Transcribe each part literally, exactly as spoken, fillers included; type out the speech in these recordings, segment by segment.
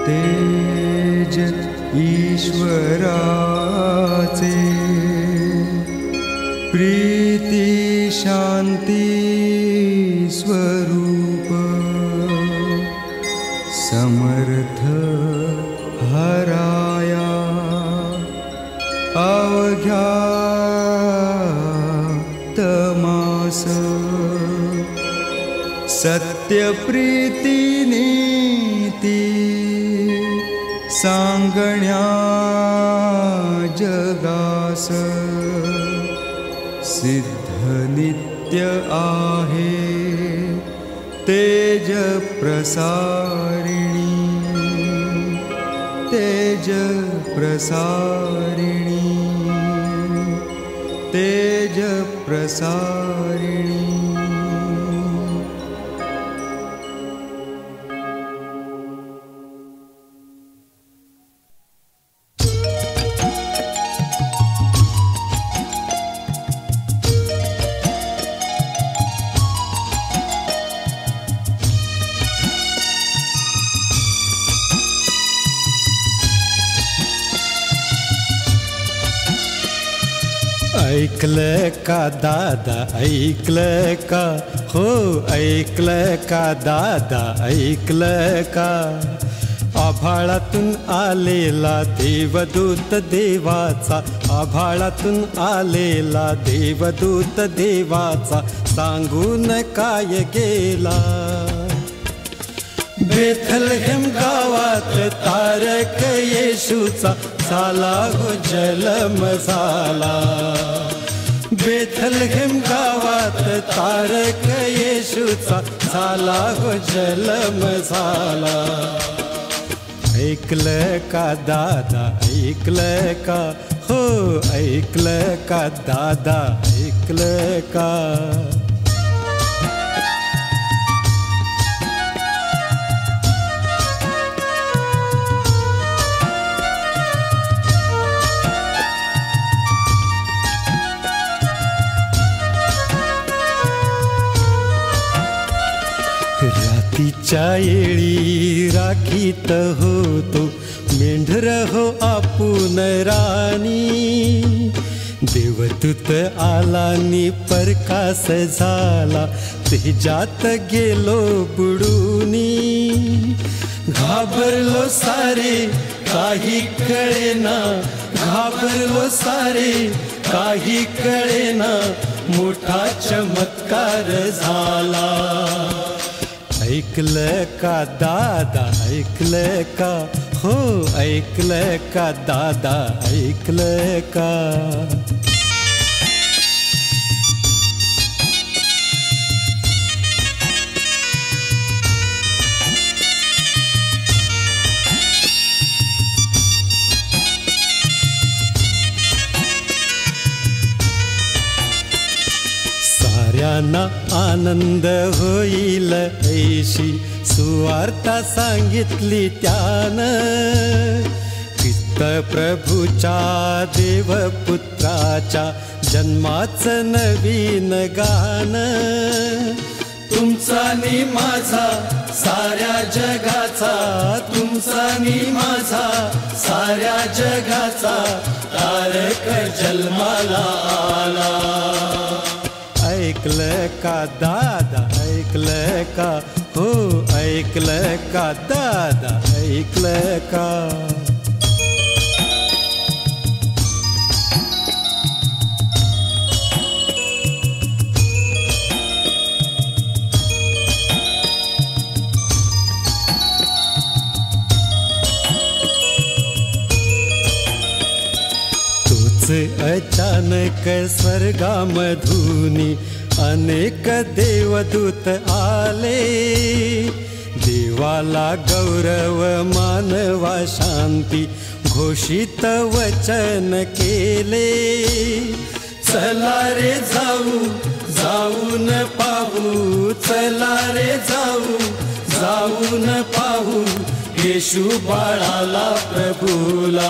तेज ईश्वराचे प्रीती शांती स्वरूप समर्थ हराया अवघ्या तमास सत्य प्रीती नीती सांगण्या जगास सिद्ध नित्य आहे तेज प्रसारिणी तेज प्रसारिणी तेज प्रसारिणी ऐकलं का दादा ऐकलं का हो ऐकलं का दादा ऐकलं का आभाळातून आलेला देवदूत देवाचा आभाळातून आलेला देवदूत देवाचा सांगून काय गेला बेथलहेम गावात तारक येशूचा झाला हो जन्म झाला बेथलहेम गावात तारक येशूचा झाला हो जन्म झाला ऐकलं का दादा ऐकलं का हो ऐकलं का दादा ऐकलं का रातीच्या येळी राखीत होतो मेंढर हो आपुन राणी देवदूत आलानी प्रकाश झाला तेजात गेलो बुडूनी घाबरलो सारे काही कळेना घाबरलो सारे काही कळेना मोठा चमत्कार झाला ऐकलं का दादा ऐकलं का हो ऐकलं का दादा ऐकलं का साऱ्यांना आनंद होईल ऐशी सुवार्ता सांगितली त्यानं ख्रिस्त प्रभूच्या देवपुत्राच्या जन्माचं नवीन गाणं तुमचा नि माझा साऱ्या जगाचा तुमचा नि माझा साऱ्या जगाचा तारक जन्माला आला ऐकलं का दादा ऐकलं का हो ऐकलं का दादा ऐकलं का तोच अचानक स्वर्गामधूनी अनेक देवदूत आले देवाला गौरव मानवा शांती घोषित वचन केले चला रे जाऊ जाऊन पाहू चला रे जाऊ जाऊन पाहू येशू बाळाला प्रभूला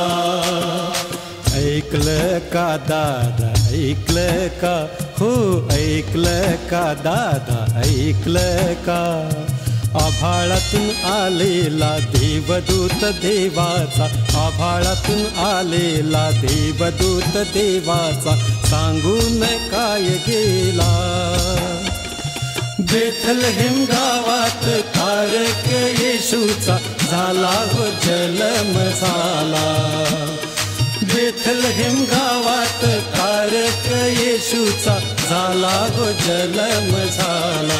ऐकलं का दादा ऐकलं का हो ऐकलं का दादा ऐकलं का आभाळातून आलेला देवदूत देवाचा, आभाळातून आलेला देवदूत देवाचा, सांगून काय गेला. बेथलहेम गावात तारक येशूचा, झाला हो जन्म झाला. बेथलहेम गावात तारक येशूचा, झाला हो जन्म झाला.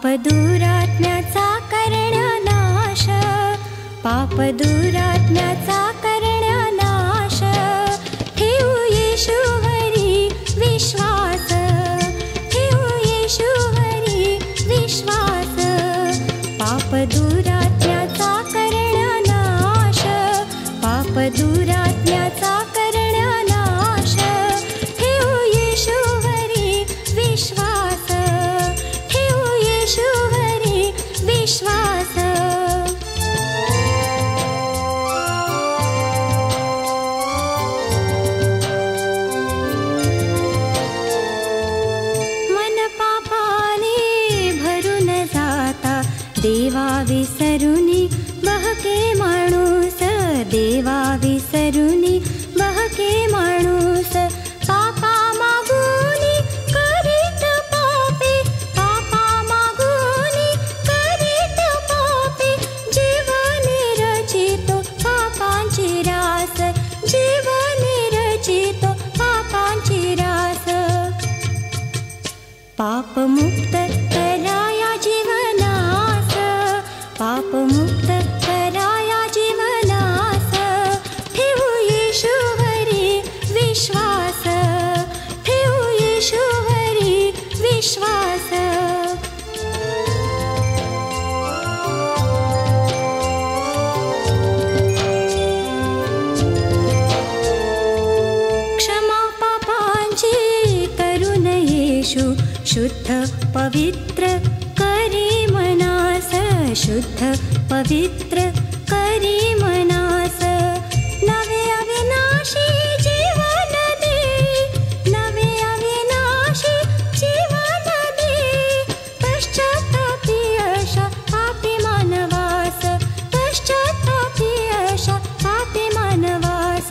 पाप दुरात्म्याचा करण्यानाश, पाप दुरात्म्याचा करण्यानाश, ठेवू येशूवरी विश्वास, ठेवू येशूवरी विश्वास. पाप दुरात्म्याचा करण्यानाश, पाप दुरात्म्याचा करण्यानाश, ठेवू येशूवरी विश्वास, ठेवू येशूवरी विश्वास. मन पापाने भरून जाता देवा विसरुनी बहके माणूस, देवा विसरुनी बहके माणूस. पापा मागुनी करीत पापे, पापा मागुनी करीत पापे, जीवने रचितो पापांची रास, जीवने रचितो पापांची रास. पापमुक्त कराया जीवनास, पापमुक्त कराया जीवनास, ठेवू येशूवरी विश्वास, ठेवू येशूवरी विश्वास. क्षमा पापांची करुण येशू शुद्ध पवित्र करी मनास, शुद्ध पवित्र करी मनास. नवे अविनाशी जीवन दे, नवे अविनाशी जीवन दे, पश्चात्तापी अशा पापी मानवास, पश्चात्तापी अशा पापी मानवास.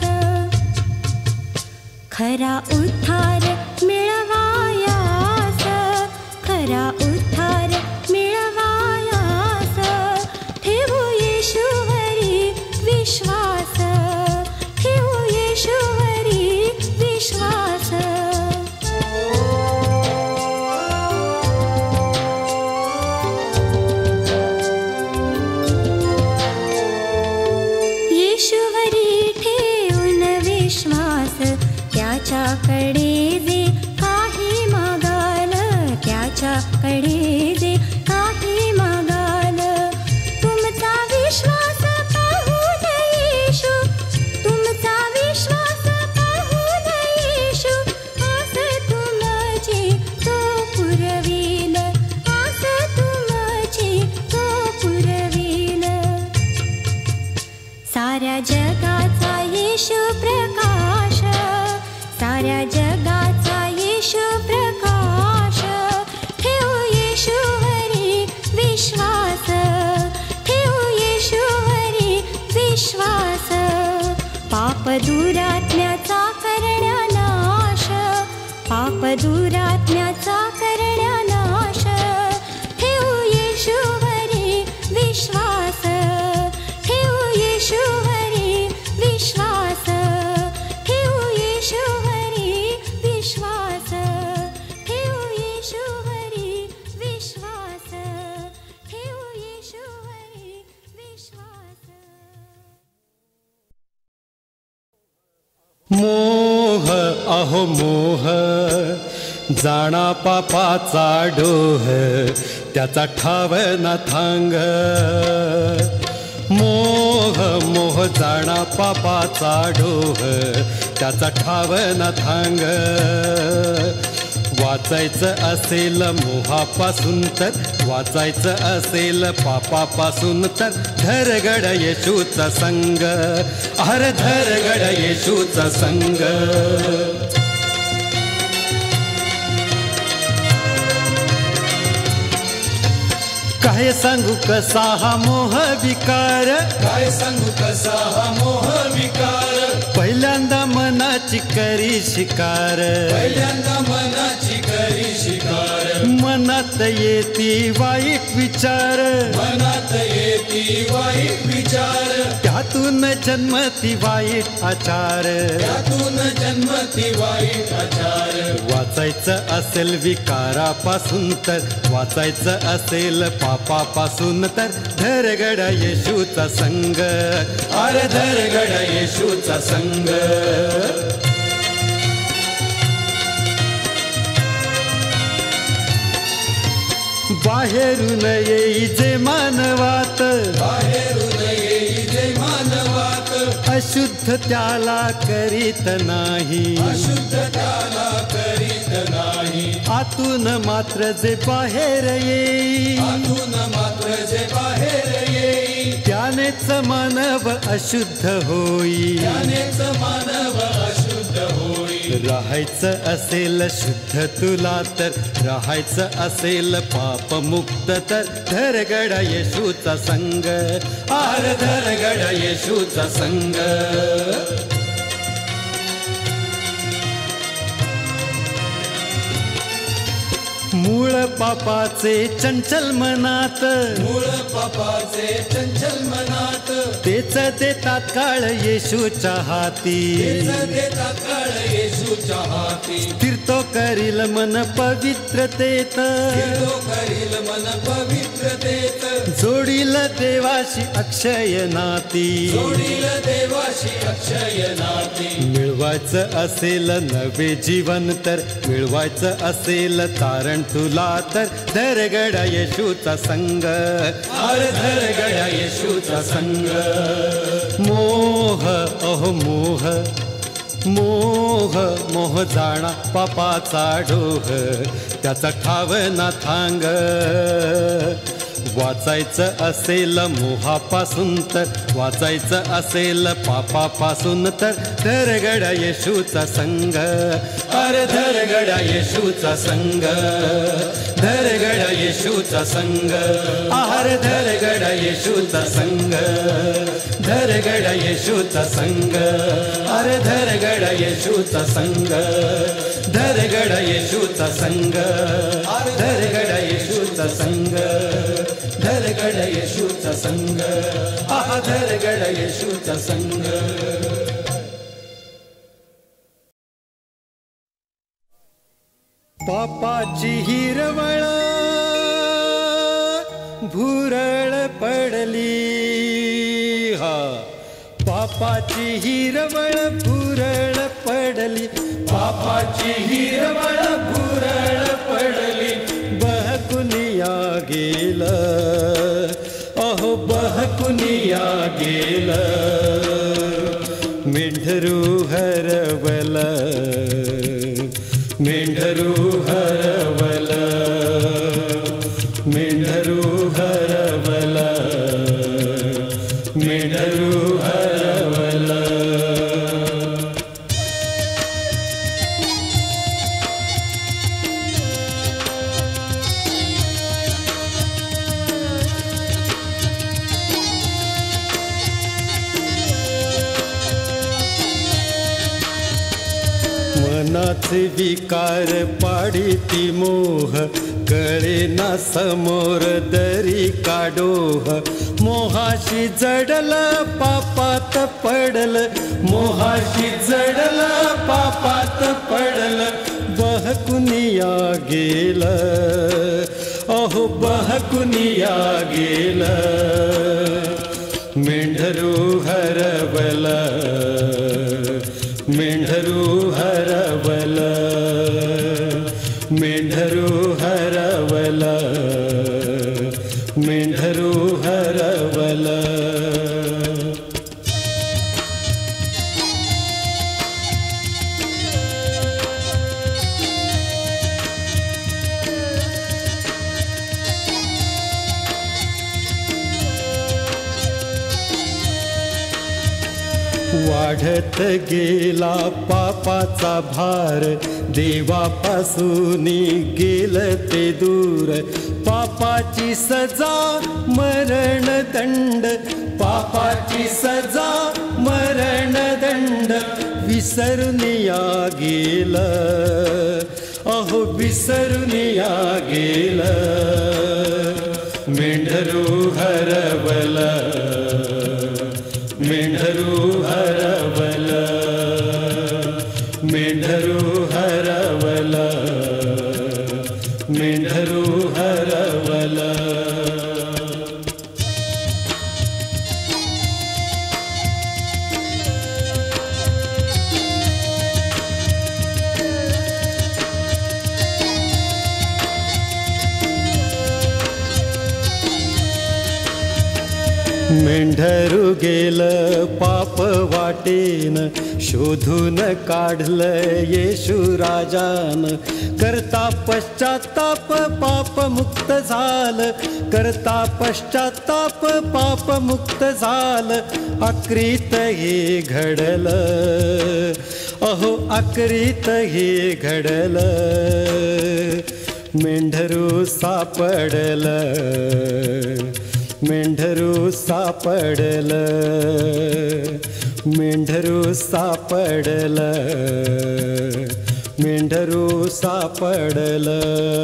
खरा उद्धार मिळवायास, खरा उद्धार मिळवायास, ठेवू येशूवरी विश्वास, ठेवू येशूवरी विश्वास. येशूवरी ठेवून विश्वास, त्याच्याकडे जे काही मागाल, त्याच्याकडे जे काही मागाल. तुमचा विश्वास पाहून येशू, तुमचा विश्वास पाहून येशू, आस तुमची तो पुरवील, आस तुमची तो पुरवील. साऱ्या जगाचा येशू प्रकाश, साऱ्या जगाचा येशू प्रकाश, ठेवू येशूवरी विश्वास, ठेवू येशूवरी विश्वास. पाप दुरात्म्याचा करण्यानाश, पाप दुरात्म्याचा करण्यानाश, ठेवू येशूवरी विश्वास, ठेवू येशूवरी विश्वास, ठेवू येशूवरी विश्वास, ठेवू येशूवरी विश्वास, ठेवू येशूवरी विश्वास. मोह अहो मोह, जाणा पापाचा डोह, त्याचा ठाव ना थांग. मोह मोह जाणा पापाचा डोह, त्याचा ठाव ना थांग. वाचायचं असेल मोहापासून तर, वाचायचं असेल पापापासून तर, धरगड येशूचा संग, अरे धरगड येशूचा संग. काय सांगू कसा हा मोह विकार, काय सांगू कसा हा मोह विकार. पहिल्यांदा मनाची करी शिकार, पहिल्यांदा मनाची करी शिकार. मनात येती वाईट वाईट विचार, मनात येती वाईट विचार, त्यातून जन्मती वाईट आचार, त्यातून जन्मती वाईट आचार. वाचायचं असेल विकारापासून तर, वाचायचं असेल पापापासून तर, धरगड येशूचा संग, अरे धरगड येशूचा संग. बाहेरून येई जे मानवात, बाहेरून येई जे मानवात, अशुद्ध त्याला करीत नाही, अशुद्ध त्याला करीत नाही. आतून मात्र जे बाहेर येई, आतून मात्र जे बाहेर येई, त्यानेच मानव अशुद्ध होई. त्यानेच मानव अशुद्ध होई. राहायचं असेल शुद्ध तुला तर, राहायचं असेल पापमुक्त तर, धरगड येशूचा संग, आर धरगड येशूचा संग. मूळ पापाचे चंचल मनात, मूळ पापाचे चंचल मनात, तेच देतात काळ येशूच्या हाती. तेच देतात काळ येशूच्या हाती. स्थिरतो करील मन पवित्रतेत, तो करील मन पवित्रतेत, जोडील देवाशी अक्षय नाती. जोडील देवाशी अक्षय नाती. मिळवायचं असेल नवे जीवन तर, मिळवायचं असेल तारण तुला तर, धरगड येशूचा संग, आर धरगड येशूचा संग. मोह अहो मोह, मोह मोह जाणा पापाचा डोह, त्याचा ठाव ना थांग. वाचायचं असेल मोहापासून तर, वाचायचं असेल पापापासून तर, धरगड येशूचा संग, अरे धरगड येशूचा संग. धरगड येशूचा संग. आहार धरगड येशूचा संग. धरगड येशूचा संग. अरे धरगड येशूचा संग. धरगड येशूचा संग. धरगड येशूचा संग. धरगड येशूचा संग. आहा धरगड येशूचा संग. पापाची हिरवळ भुरळ पडली, हा पापाची हिरवळ भुरळ पडली, पापाची हिरवळ भुरळ पडली. बहकुनिया गेल, अहो बहकुनिया गेल, मेंढरू हरवल, मेंढरू हरवल, मेंढरू हरवल, मेंढरू हरवल. मनाचे विकार पाडिती मोह, कळे ना समोर दरी काडोह, मोहाशी जडल पापात पडल, मोहाशी जडल पापात पडल, बहकुनिया गेल, अहो बहकुनिया गेल, मेंढरू हरवल, मेंढरू हरवल, मेंढरू हरवल, मेंढरू हरवल. वाढत गेला पापाचा भार, देवापासून गेल ते दूर, पापाची सजा मरण दंड, पापाची सजा मरण दंड, विसरून या गेल, अहो विसरून या गेल, मेंढरू हरवल मेंढरू हरवल मेंढरू हरवल मेंढरू हरवल मेंढरू गेलं पाप वाटेन शोधून काढलं येशू राजान करता पश्चाताप पाप मुक्त झालं करता पश्चाताप पाप मुक्त झालं अक्रीत हे घडलं अहो अक्रीत हे घडलं मेंढरू सापडलं मेंढरू सापडलं मेंढरू सापडलं मेंढरू सापडलं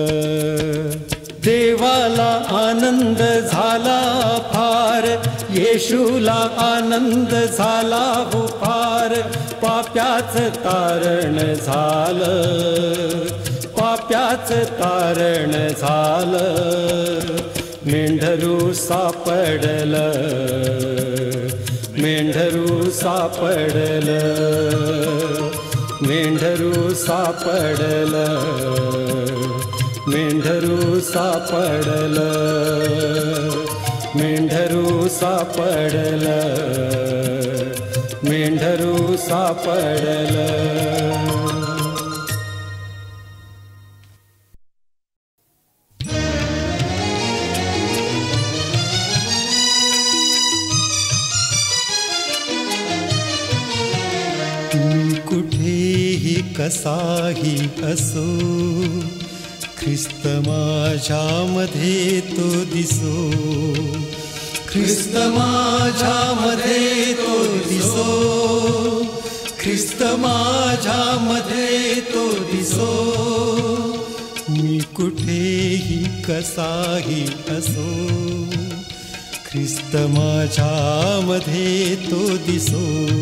देवाला आनंद झाला फार येशूला आनंद झाला हो फार पाप्याचं तारण झालं पाप्याचं तारण झालं मेंढरू सापडलं मेंढरू सापडलं मेंढरू सापडलं मेंढरू सापडलं मेंढरू सापडलं मेंढरू सापडलं कुठेही कसाही असो ख्रिस्त माझ्यामध्ये तो दिसो ख्रिस्त माझ्यामध्ये तो दिसो ख्रिस्त माझ्यामध्ये तो दिसो मी कुठेही कसाही असो ख्रिस्त माझ्यामध्ये तो दिसो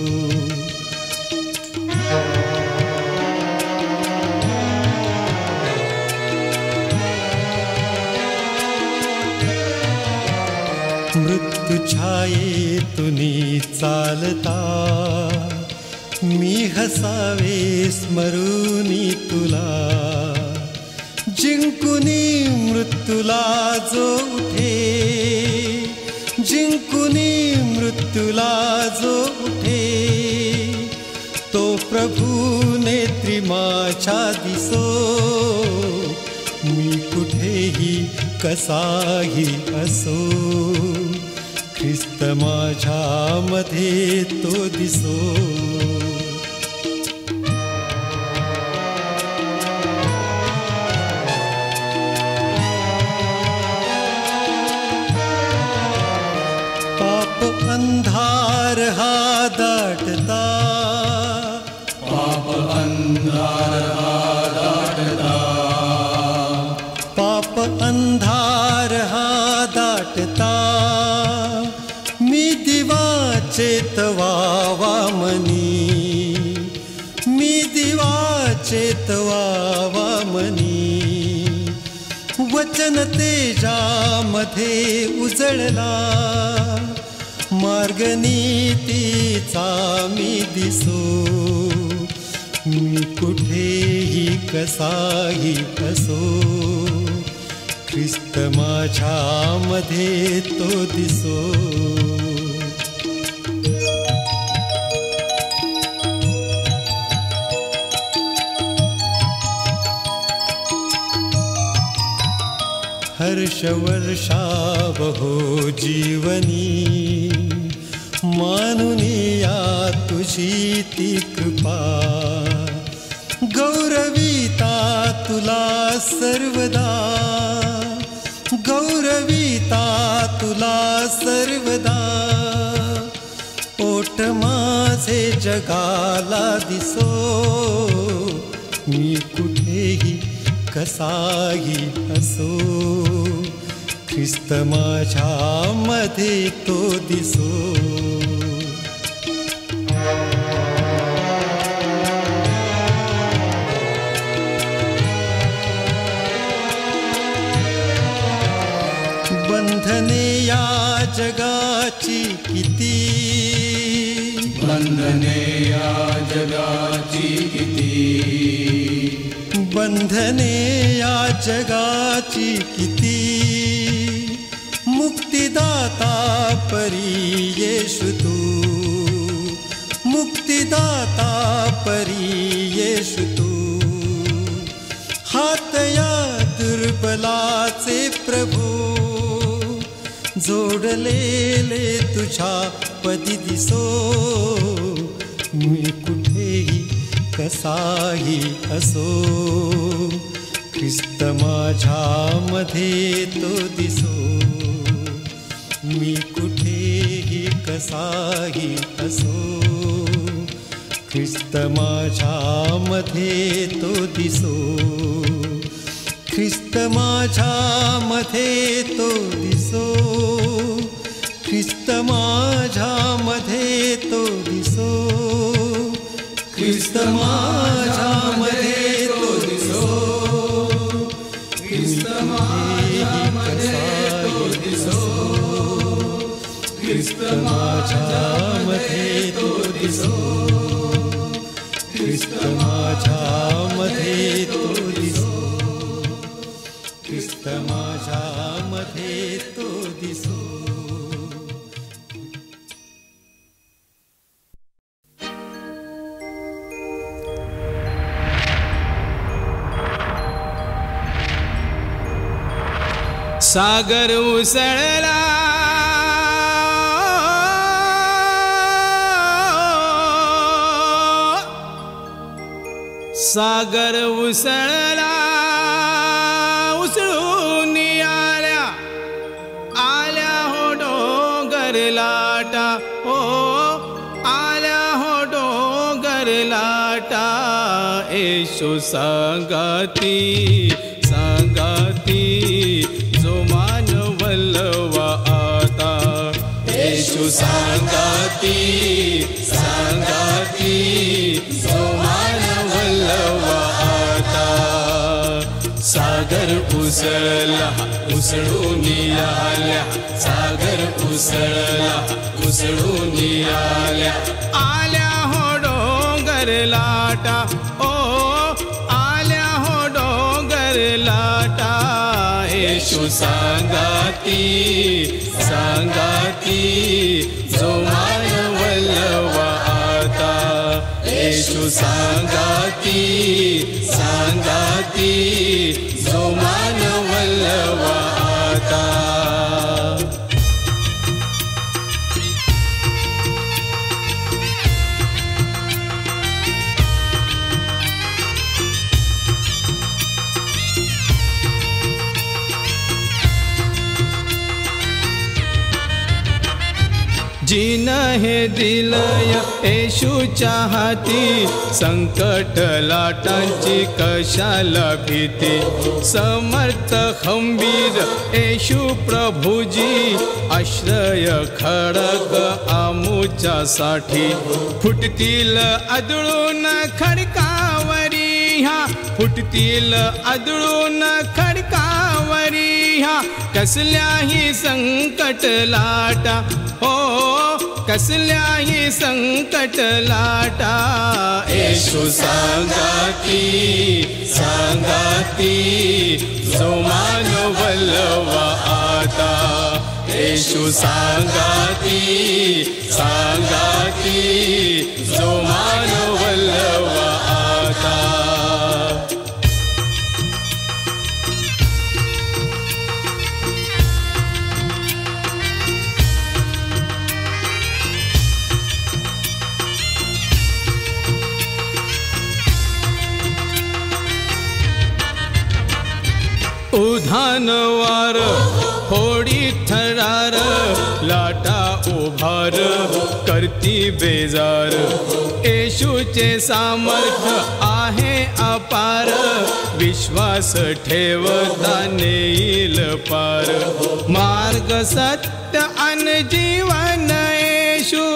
मृत्यू छायेतुनी चालता मी हसावे स्मरुनी तुला जिंकुनी मृत्यूला जो उठे जिंकुनी मृत्यूला जो उठे तो प्रभू नेत्री माझ्या दिसो मी कुठेही कसाही असो ख्रिस्त माझ्यामध्ये तो दिसो पाप अंधार हा दाटता पाप अंधार हा दाटता पाप अंधार हा दाटता मी दिवा चेतवावा मनी मी दिवा चेतवावा मनी वचन तेजामध्ये उजळला मार्ग नीतीचा मी दिसो मी कुठेही कसाही असो ख्रिस्त माझ्यामध्ये तो दिसो हर्ष वर्षावहो जीवनी मानुनिया तुझी ती कृपा गौरविता तुला सर्वदा गौरविता तुला सर्वदा ओठ माझे जगाला दिसो मी कुठेही कसाही असो ख्रिस्त माझ्यामध्ये तो दिसो. बंधने या जगाची किती, बंधने या जगाची किती, बंधने या जगाची किती, मुक्तिदाता परी येशू तू, मुक्तिदाता परी येशू तू. हात या दुर्बलाचे प्रभू, जोडलेले तुझ्या पदी दिसो. मी कुठेही कसाही असो, ख्रिस्त माझ्यामध्ये तो दिसो. मी कुठेही कसाही असो, ख्रिस्त माझ्यामध्ये तो दिसो. ख्रिस्त माझ्यामध्ये तो दिसो, ख्रिस्त माझ्यामध्ये तो दिसो, ख्रिस्त माझ्यामध्ये तो दिसो. ख्रिस्त माझ्यामध्ये तो दिसो, ख्रिस्त माझ्यामध्ये तो दिसो, ख्रिस्त माझ्यामध्ये तो दिसो, ख्रिस्त माझ्यामध्ये तो दिसो. सागर उसळला सागर उसळला उसळून आल्या आल्या हो डोंगर लाटा हो आल्या हो डोंगर लाटा. येशू सांगाती सांगाती जो मान वल्लवा आता. येशू सांगाती सांगाती जो मान वल्लवा आता. सागर उसळला उसळून आल्या सागर उसळला उसळून आल्या आल्या हो डोंगर लाटा ओ आल्या हो डोंगर लाटा. येशू सांगाती सांगाती जो मान वल्लवा आता. येशू सांगाती सांगाती जो मान वल्लवा आता. जिन हे दिलय येशूच्या हाती. संकट लाटांची कशाला भीती. समर्थ खंबीर येशू प्रभुजी. आश्रय खडक आमुच्यासाठी. फुटतील आदळून खडकावरी ह्या फुटतील आदळून खडकावरी ह्या. कसल्याही संकट लाटा हो कसल्याही संकट लाटा. येशू सांगाती सांगाती जो मान वल्लवा आता. येशू सांगाती सांगाती जो मान वल्लवा आता. उधान वार होडी थरार लाटा भार करती बेजार येशूचे सामर्थ्य आहे अपार विश्वास ठेवता नेईल पार मार्ग सत्य आणि जीवन येशू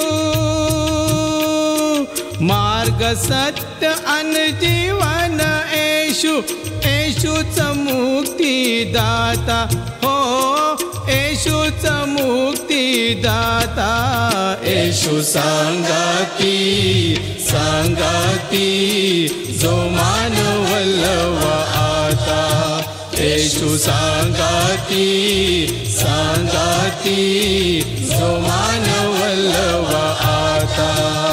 मार्ग सत्य आणि जीवन येशू येशूच मुक्तिदाता हो येशूच मुक्तिदाता येशू सांगाती सांगाती जो मानवल्लवा आता येशू सांगाती सांगाती जो मानवल्लवा आता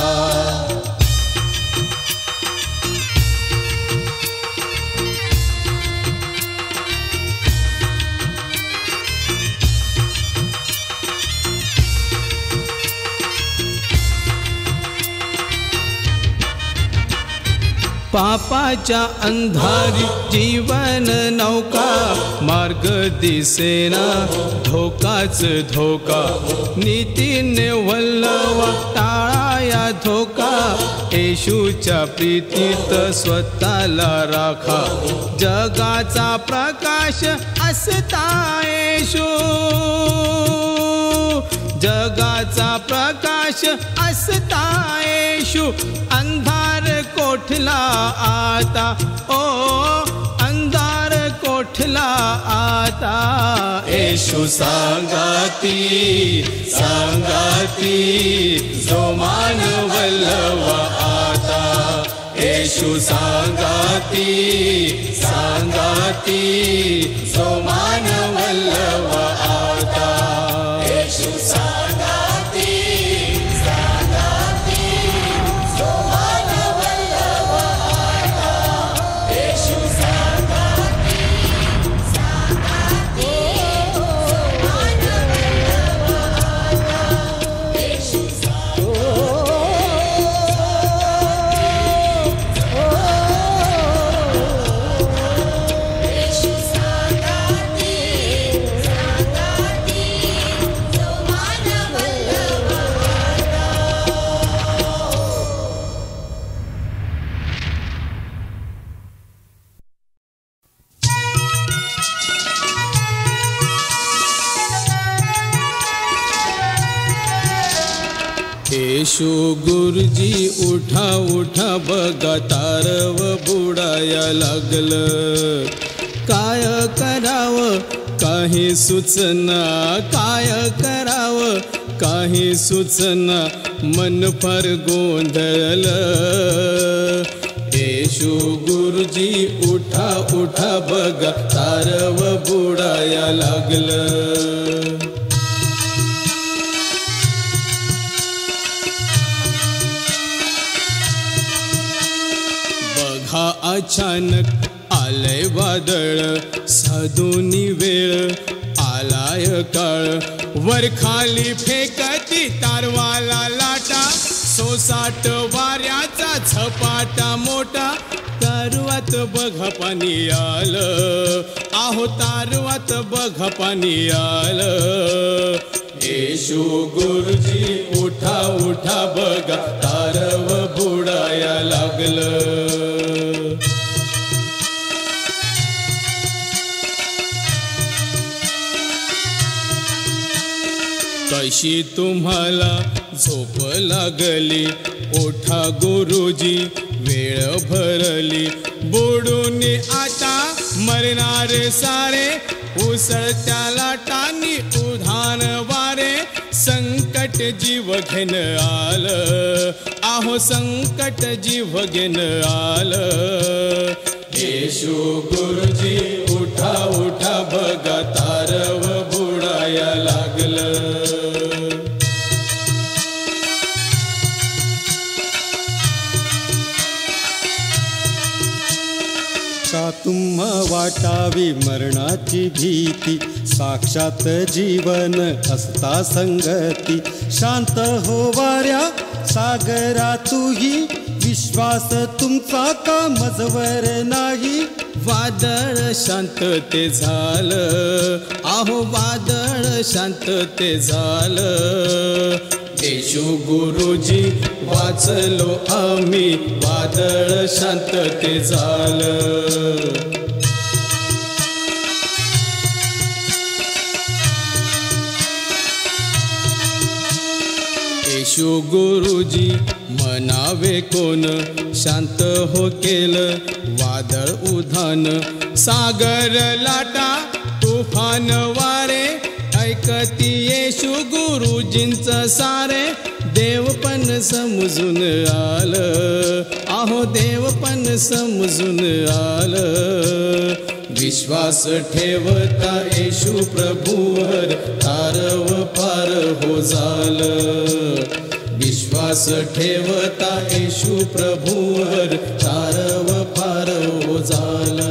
पापाच्या अंधारी जीवन नौका मार्ग दिसेना धोकाच धोका नीतीने वल्लवा टाळाया धोका येशूच्या प्रीतीत स्वतःला राखा जगाचा प्रकाश असता येशू जगाचा प्रकाश असता येशू अंधार कोठला आता ओ अंधार कोठला आता येशू सांगाती सांगाती जो मानवल्लवा आता येशू सांगाती सांगाती जो मानवल्लवा आता येशू सांगाती सांगाती जो मानवल्लवा आता येशू सांगाती सांगाती जो मानवल्लवा आता येशू येशू गुरुजी उठा उठा बघा तारव बुडाया लागलं काय करावं काही सुचना काय करावं काही सुचना मन फार गोंधळलं येशू गुरुजी उठा उठा बघा तारव बुडाया लागलं बघा अचानक आलय वादळ साधुनी वेळ आलाय काळ वर खाली फेकती तारवाला लाटा सोसाट वाऱ्याचा झपाटा मोठा तारवात बघा पाणी आलं आहो तारवात बघा पाणी आलं येशू गुरुजी उठा उठा बघा तारव बुडाया लागलं कशी तुम्हाला झोप लागली ओठा गुरुजी वेळ भरली बुडून आता मरणार सारे उसळत्या लाटांनी उधाण वारे संकट जीव घेन आलं आहो संकट जीव घेन आलं येशू गुरुजी उठा उठा बघा तारव बुडाया लागलं का तुम्हा वाटावी मरणाची भीती साक्षात जीवन असता संगती शांत हो वाऱ्या सागरा तुही विश्वास तुमचा का मजवर नाही. वादळ शांत ते झालं, आहो वादळ शांत ते झालं. येशू गुरुजी वाचलो आम्ही, वादळ शांत ते झालं. येशू गुरुजी म्हणावे कोण, शांत हो केलं वादळ उधान. सागर लाटा तुफान वारे, ऐकती येशू गुरुजींचं सारे. देव पण समजून आलं, आहो देव पण समजून आलं. विश्वास ठेवता येशू प्रभूवर, तारव पार हो झालं. विश्वास ठेवता येशू प्रभूवर, तारव पार हो झालं.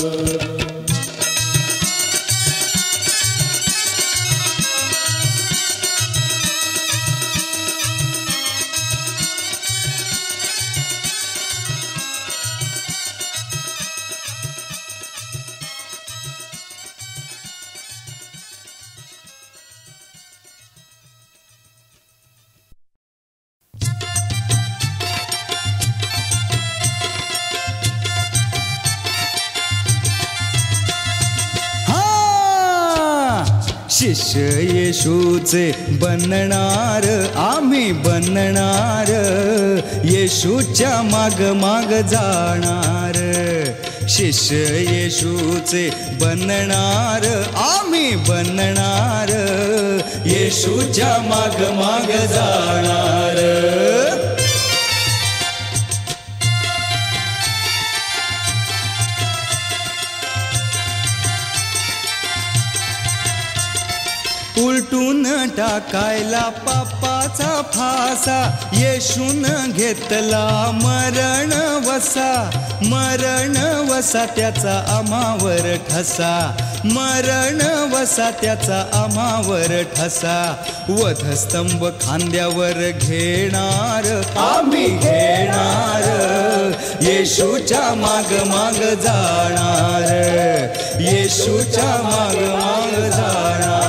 शिष्य येशूचे बनणार आम्ही बनणार, येशूच्या माग माग जाणार. शिष्य येशूचे बनणार आम्ही बनणार, येशूच्या माग माग जाणार. उलटून टाकायला पापाचा फासा, येशून घेतला मरण वसा. मरण वसा त्याचा आम्हावर ठसा, मरण वसा त्याचा आम्हावर ठसा. वधस्तंभ खांद्यावर घेणार आम्ही घेणार, येशूच्या माग माग जाणार. येशूच्या माग माग जाणार.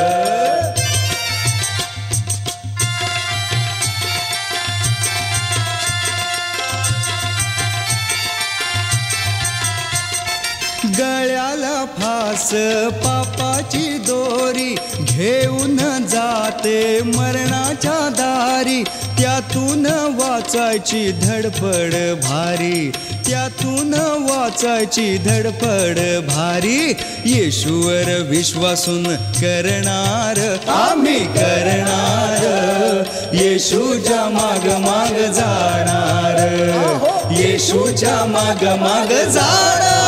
गळ्याला फास पापाची दोरी, घेऊन जाते मरणाच्या दारी. त्यातून वाचायची धडपड भारी, त्यातून वाचायची धडपड भारी. येशूवर विश्वासून करणार आम्ही करणार, येशूच्या माग माग जाणार. येशूच्या माग माग जाणार.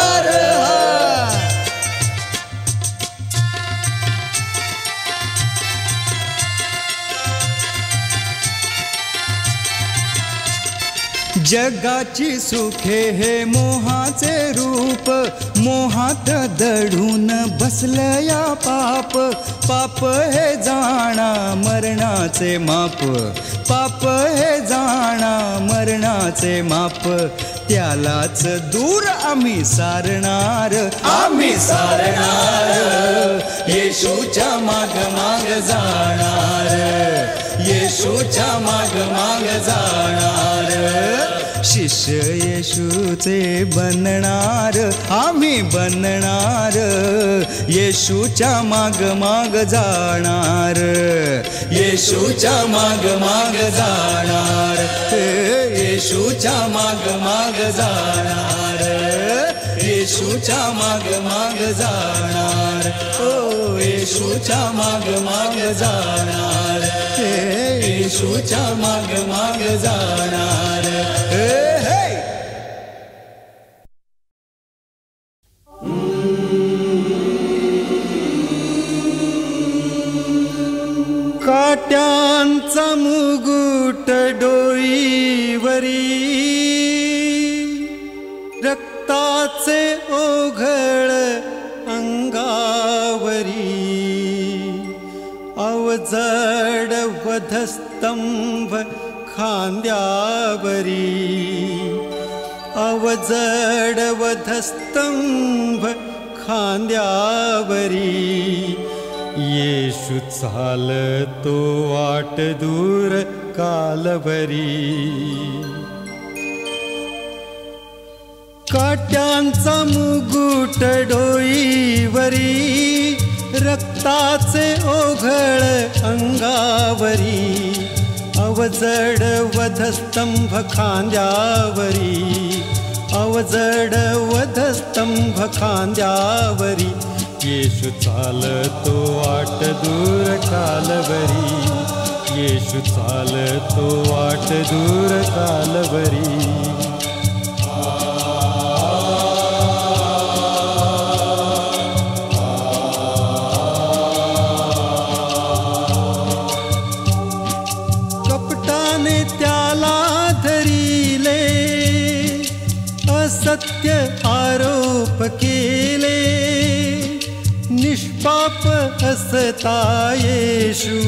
जगाची सुखे हे मोहाचे रूप, मोहात दडून बसलं या पाप. पाप हे जाणा मरणाचे माप, पाप हे जाणा मरणाचे माप. त्यालाच दूर आम्ही सारणार आम्ही सारणार, येशूच्या माग माग जाणार. येशूच्या माग माग जाणार. शिष्य येशूचे बनणार आम्ही बनणार, येशूच्या माग माग जाणार. येशूच्या माग माग जाणार. येशूच्या माग माग जाणार. येशूच्या माग माग जाणार. ओ येशूच्या माग माग जाणार. येशूच्या माग माग जाणार. काट्यांचा मुकुट डोईवरी, रक्ताचे ओघळ अंगावरी. अवजड वधस्तंभ खांद्यावरी अवजड वधस्तंभ खांद्यावरी येशू चालतो वाट दूर कालवरी काट्यांचा मुकुट डोईवरी रक्ताचे ओघळ अंगावरी अवजड वधस्तंभ खांद्यावरी अवजड वधस्तंभ खांद्यावरी येशू चालतो वाट दूर कालवरी येशू चालतो वाट दूर कालवरी सत्य आरोप केले निष्पाप असता येशू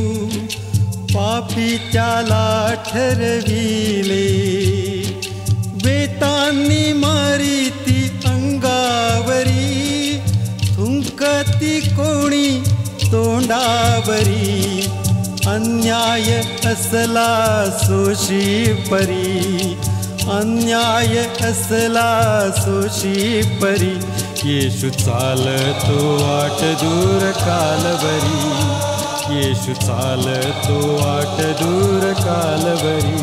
पापी त्याला ठरविले वेतांनी मारिती अंगावरी थुंकती कोणी तोंडावरी अन्याय असला सोशी परी अन्याय असला सोशी परी येशू चालतो वाट दूर कालवरी येशू चालतो वाट दूर कालवरी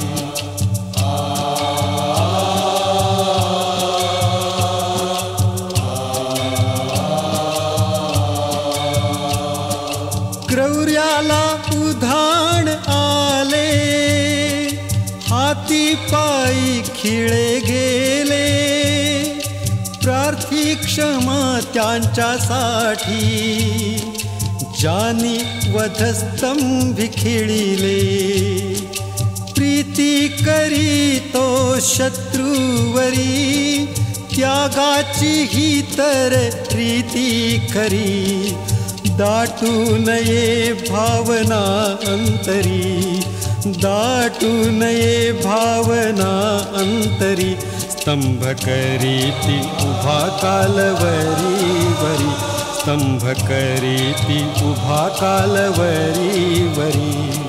क्रौर्याला उधाण आले हाती पायी खिळे गेले प्रार्थी क्षमा त्यांच्यासाठी ज्यांनी वधस्तंभी खिळिले प्रीती करी तो शत्रूवरी त्यागाची ही तर रीती खरी दाटू नये भावना अंतरी दाटू नये भावना अंतरी स्तंभ करीती उभा कालवरी वरी स्तंभ करीती उभा कालवरी वरी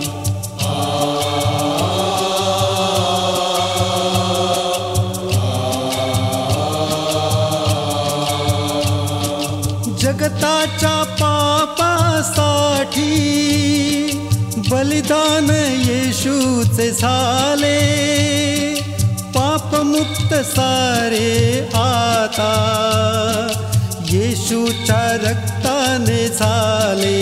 जगताच्या पापासाठी बलिदान येशूचे झाले पापमुक्त सारे आता येशूच्या रक्ताने झाले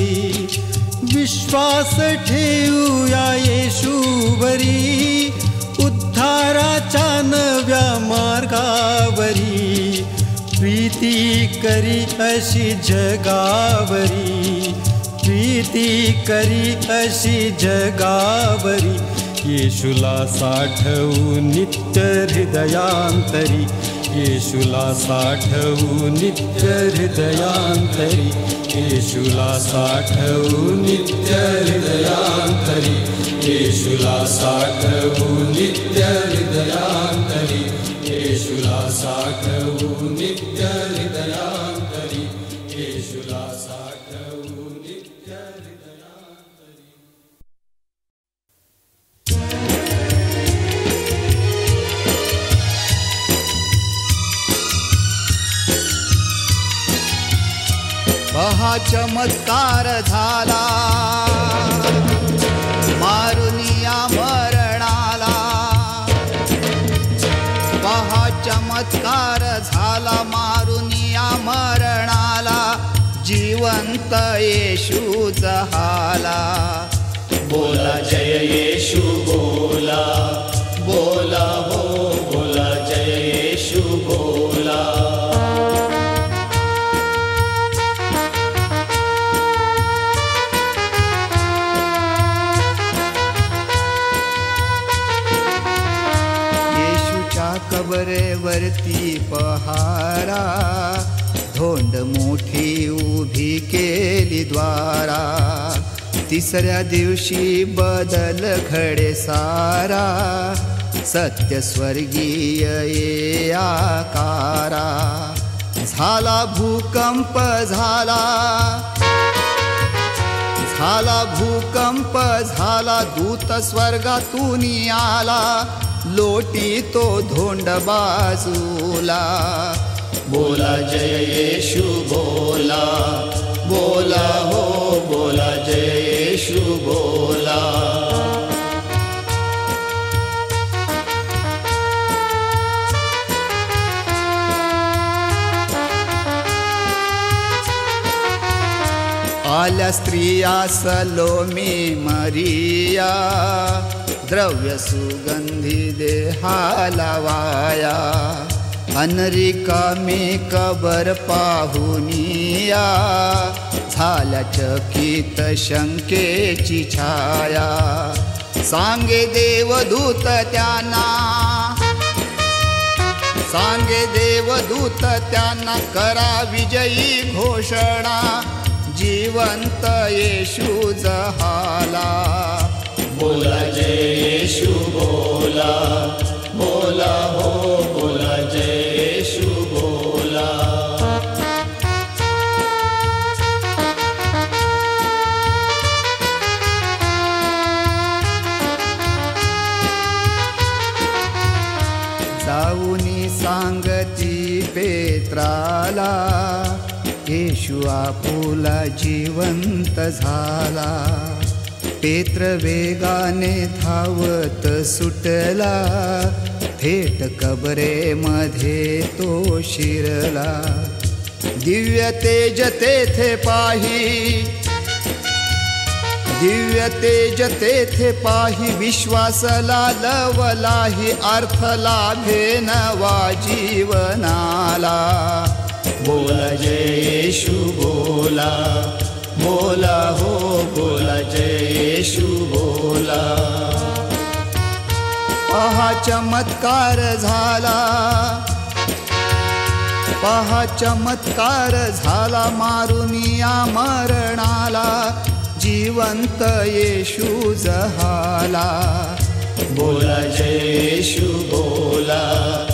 विश्वास ठेवूया येशूवरी उद्धाराच्या नव्या मार्गावरी प्रीती करी अशी जगावरी प्रीती करी अशी जगावरी येशूला साठवू नित्य हृदयांतरी येशूला साठवू नित्य हृदयांतरी येशूला साठवू नित्य हृदयांतरी येशूला साठवू नित्य हृदयांतरी येशूला साठवू नित्य हृदयांतरी येशूला साठवू नित्य हृदयांतरी महा चमत्कार झाला मारुनिया मरणाला महा चमत्कार झाला मारुनिया मरणाला जिवंत येशू जहाला बोला जय येशू बोला बोला हो बोला जय येशू बोला कबरेवरती पहारा धोंड मोठी उभी केली द्वारा तिसऱ्या दिवशी बदल घडे सारा, सत्य स्वर्गीय ये आकारा. झाला भूकंप झाला, झाला भूकंप झाला, दूत स्वर्गातून आला, लोटी तो धोंड बाजूला. बोला जय येशू बोला, बोला हो बोला जय येशू बोला. आल्या स्त्रिया सलोमी मरिया, द्रव्य सुगंधी देहाला वाया. अनरिकामी कबर पाहुनिया, झाल्या चकित शंकेची छाया. सांगे देवदूत त्यांना, सांगे देवदूत त्यांना, करा विजयी घोषणा, जिवंत येशू जहाला. बोला जय येशू बोला, बोला हो बोला जय येशू बोला. जाऊनी सांगती पेत्राला, येशू आपुला जिवंत झाला. पेत्र वेगाने धावत सुटला, थेट कबरेमध्ये तो शिरला. दिव्य तेज तेथे पाही, दिव्य तेज तेथे पाही, विश्वासला लवलाही, अर्थ लाभे नवा जीवनाला. बोला जय येशू बोला, बोला हो बोला जय येशू बोला. पहा चमत्कार झाला, पहा चमत्कार झाला, मारुनिया मरणाला, जिवंत येशू जहाला. बोला जय येशू बोला,